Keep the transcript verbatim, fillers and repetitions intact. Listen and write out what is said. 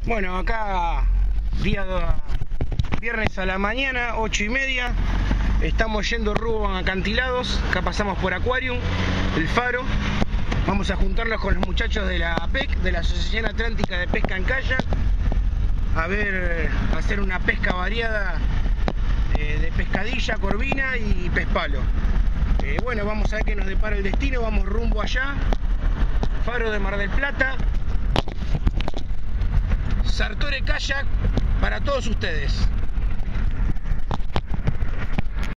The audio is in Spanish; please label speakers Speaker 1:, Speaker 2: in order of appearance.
Speaker 1: Bueno, acá día viernes a la mañana, ocho y media. Estamos yendo rumbo a acantilados. Acá pasamos por Aquarium, el faro. Vamos a juntarnos con los muchachos de la A P E C, de la Asociación Atlántica de Pesca en Kayak. A ver, a hacer una pesca variada eh, de pescadilla, corvina y pez palo. Eh, bueno, vamos a ver qué nos depara el destino. Vamos rumbo allá. Faro de Mar del Plata. Sartore Kayak para todos ustedes.